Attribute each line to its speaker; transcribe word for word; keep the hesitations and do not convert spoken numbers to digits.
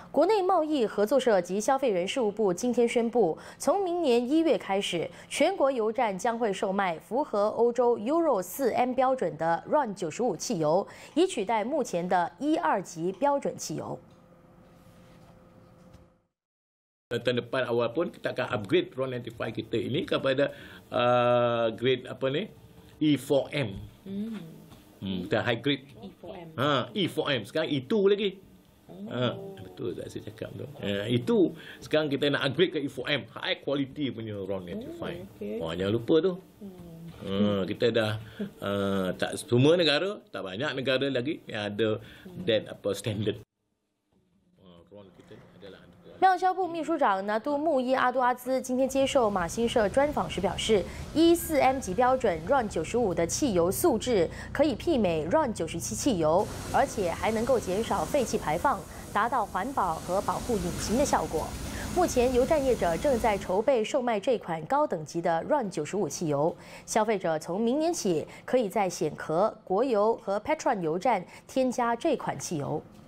Speaker 1: 国内贸易合作社及消费人事务部今天宣布，从明年一月开始，全国油站将会售卖符合欧洲 Euro 四 M 标准的 R O N 九十五汽油，以取代目前的一二级标准汽油。
Speaker 2: Tahun depan awal pun kita akan upgrade R O N sembilan puluh lima kita ini kepada uh, grade apa ni E four M. Hmm. Hmm, kita high grade.
Speaker 3: E four M.
Speaker 2: Ha, E four M. Sekarang E two lagi. Oh. Ha, betul tak saya cakap tu. Ha, itu sekarang kita nak upgrade ke E four M, high quality punya R O N sembilan puluh lima. Oh, okay. Wah, jangan lupa tu. Hmm. Ha, kita dah uh, tak semua negara, tak banyak negara lagi yang ada that apa standard.
Speaker 1: 贸销部秘书长拿杜穆伊阿杜阿兹今天接受马新社专访时表示， E 四 M 级标准 R O N 九十五的汽油素质可以媲美 R O N 九十七汽油，而且还能够减少废气排放，达到环保和保护引擎的效果。目前，油站业者正在筹备售卖这款高等级的 R O N 九十五汽油，消费者从明年起可以在显壳、国油和 Petron 油站添加这款汽油。